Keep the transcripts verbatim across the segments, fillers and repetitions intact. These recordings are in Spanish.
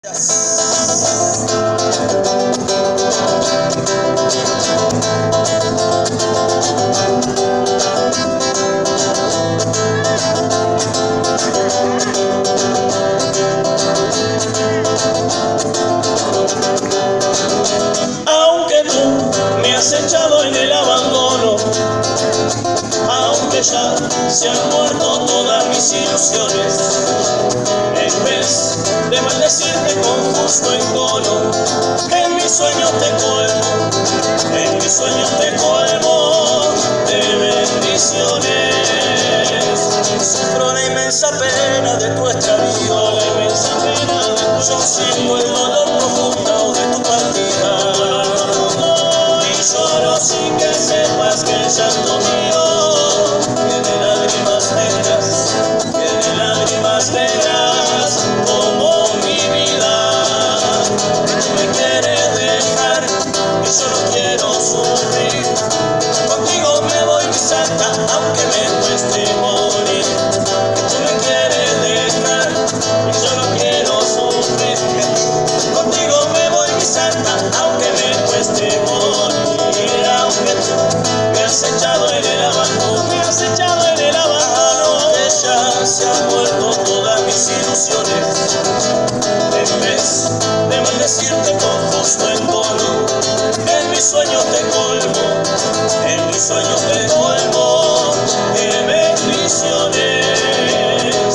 Aunque tú me has echado en el abandono, aunque ya se han muerto todas mis ilusiones, en vez de maldecirte con justo encono, en mis sueños te colmo, en mis sueños te colmo de bendiciones. Sufro la inmensa pena de tu extravío, la inmensa pena de tu yo siento el dolor profundo de tu partida, y lloro sin que sepas que el llanto mío tiene lágrimas negras, tiene lágrimas negras como mi vida. Tú me quieres dejar y yo no quiero sufrir, contigo me voy mi santa aunque me cueste morir. Tú me quieres dejar y yo no quiero sufrir, contigo me voy mi santa aunque me cueste morir. Aunque tú me has echado en el abandono, me has echado en el abandono, que ya se han muerto todas mis ilusiones, en vez de maldecirte con justo encono, en mis sueños te colmo, en mis sueños te colmo de bendiciones.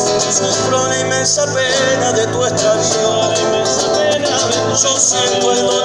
Sufro la inmensa pena de tu extravío, la inmensa pena de tu yo siento el dolor